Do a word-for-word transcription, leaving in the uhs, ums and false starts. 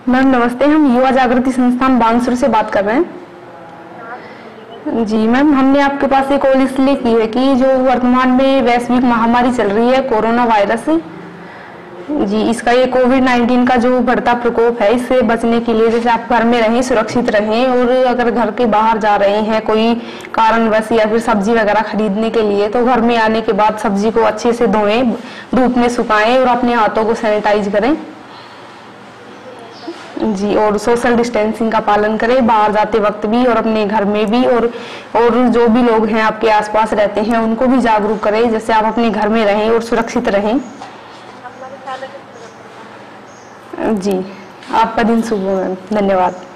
Ma'am नमस्ते, हम युवा जागृति संस्थान बानसूर से बात कर रहे हैं। जी मैम, हमने आपके पास एक कॉल इसलिए की है कि जो वर्तमान में वैश्विक महामारी चल रही है कोरोना वायरस, जी इसका ये कोविड नाइन्टीन का जो बढ़ता प्रकोप है, इससे बचने के लिए जैसे आप घर में रहें, सुरक्षित रहें, और अगर घर के बाहर जा रहे हैं कोई कारणवश या फिर सब्जी वगैरह खरीदने के लिए, तो घर में आने के बाद सब्जी को अच्छे से धोएं, धूप में सुखाएं और अपने हाथों को सैनिटाइज करें जी। और सोशल डिस्टेंसिंग का पालन करें बाहर जाते वक्त भी और अपने घर में भी, और और जो भी लोग हैं आपके आसपास रहते हैं उनको भी जागरूक करें, जैसे आप अपने घर में रहें और सुरक्षित रहें जी। आपका दिन शुभ हो मैम, धन्यवाद।